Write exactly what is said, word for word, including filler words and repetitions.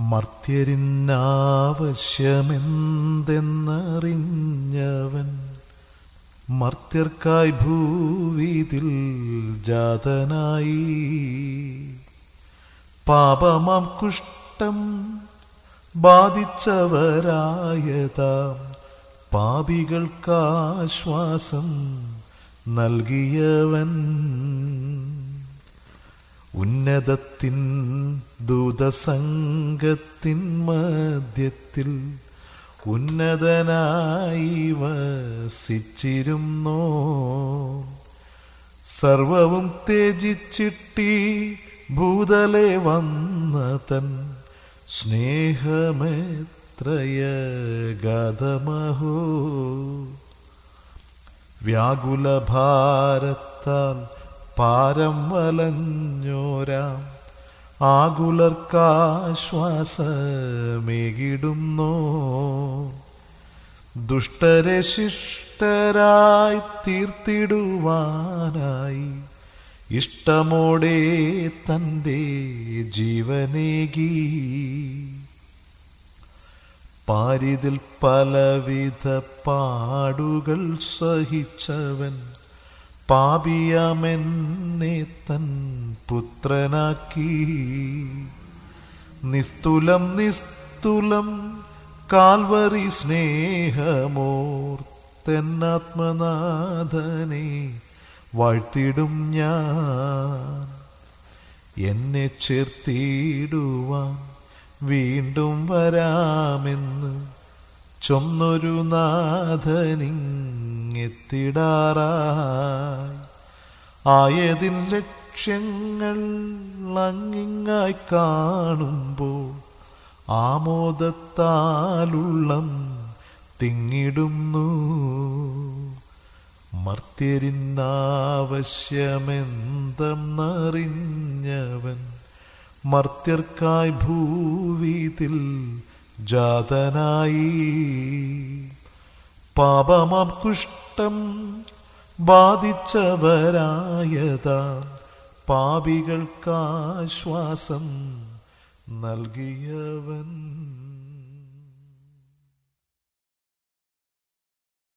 മർത്യരിന്നാവശ്യമെന്തെന്നറിഞ്ഞവൻ മർത്യർക്കായി ഭൂവിതിൽ ജാതനായി. പാപമാം കുഷ്ഠം ബാധിച്ചവരായതാം പാപികൾക്കാശ്വാസം നൽകിയവൻ. ഉന്നതത്തിൻ ദൂതസംഘത്തിൻ മധ്യത്തിൽ ഉന്നതനായി വസിച്ചിരുന്നോ. സർവവും ത്യജിച്ചിട്ടി ഭൂതലെ വന്ന തൻ സ്നേഹമേത്രയഗാധമഹോ. വ്യാകുലഭാരത്താൽ പാരം വലഞ്ഞോരാം ആകുലർക്കാശ്വാസമേകിടുന്നോ. ദുഷ്ടരെ ശിഷ്ടരായി തീർത്തിടുവാനായി ഇഷ്ടമോടെ തൻ്റെ ജീവനേകി. പാരിതിൽ പലവിധ പാടുകൾ സഹിച്ചവൻ പാപിയാമെന്നെ തൻ പുത്രനാക്കി. നിസ്തുലം നിസ്തുലം കാൽവറി സ്നേഹമോർത്തെന്നാത്മനാഥനെ വാഴ്ത്തിടും ഞാൻ. എന്നെ ചേർത്തിടുവാൻ വീണ്ടും വരാമെന്ന് ചൊന്നൊരു നാഥനിങ്ങെത്തിടാറായി. ആയതിൻ ലക്ഷ്യങ്ങൾ അങ്ങിങ്ങായി കാണുമ്പോൾ ആമോദത്താലുള്ളം തിങ്ങിടുന്നു. മർത്യരിന്നാവശ്യമെന്തെന്നറിഞ്ഞവൻ മർത്യർക്കായി ഭൂവിതിൽ ജാതനായി. പാപമാം കുഷ്ഠം ബാധിച്ചവരായതാ പാപികൾക്കാശ്വാസം നൽകിയവൻ.